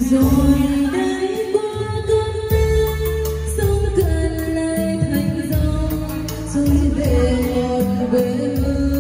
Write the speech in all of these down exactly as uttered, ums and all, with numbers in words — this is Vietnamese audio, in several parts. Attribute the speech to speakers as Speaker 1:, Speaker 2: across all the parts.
Speaker 1: rồi đấy qua cơn mưa sông cạn lại thành dòng rồi về một quê hương.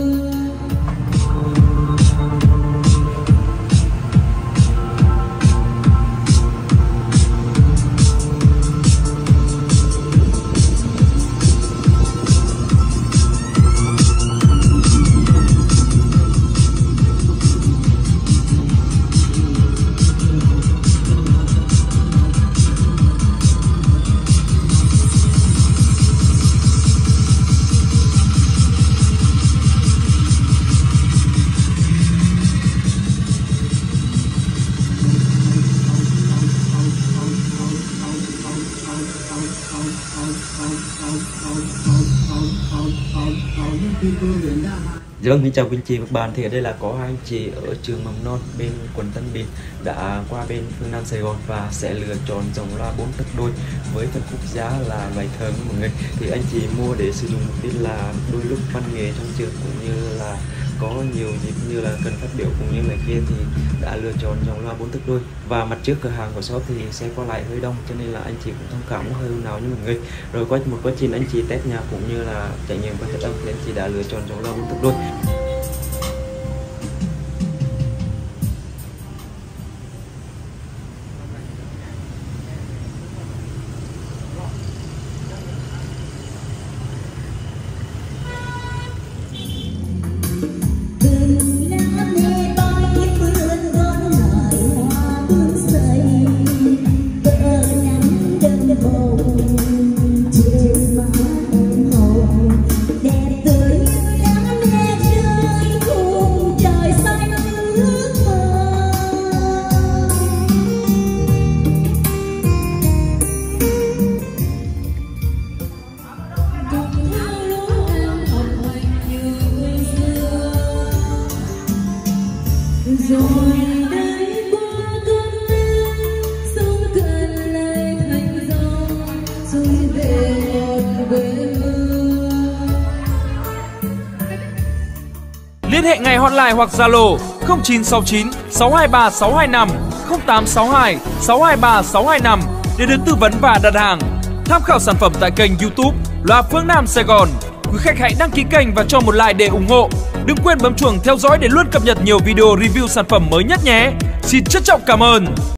Speaker 2: Dạ vâng, xin chào quý anh chị và các bạn. Thì ở đây là có hai anh chị ở trường mầm non bên quận Tân Bình đã qua bên phương Nam Sài Gòn và sẽ lựa chọn dòng loa bốn tấc đôi với phân khúc giá là bài thơ mọi người. Thì anh chị mua để sử dụng mục đích là đôi lúc văn nghệ trong trường cũng như là có nhiều dịp như là cần phát biểu cũng như này kia thì đã lựa chọn dòng loa bốn tấc đôi. Và mặt trước cửa hàng của shop thì xe qua lại hơi đông cho nên là anh chị cũng thông cảm hơi nào như mọi người. Rồi qua một quá trình anh chị test nhạc cũng như là trải nghiệm qua chất âm thì anh chị đã lựa chọn dòng loa bốn tấc đôi.
Speaker 1: Rồi đấy qua cơn mưa sông cạn lại thành dòng rồi về một quê hương.
Speaker 3: Liên hệ ngay hotline hoặc Zalo không chín sáu chín sáu hai ba sáu hai năm không tám sáu hai sáu hai ba sáu hai năm để được tư vấn và đặt hàng. Tham khảo sản phẩm tại kênh YouTube Loa Phương Nam Sài Gòn. Quý khách hãy đăng ký kênh và cho một like để ủng hộ. Đừng quên bấm chuông theo dõi để luôn cập nhật nhiều video review sản phẩm mới nhất nhé. Xin trân trọng cảm ơn.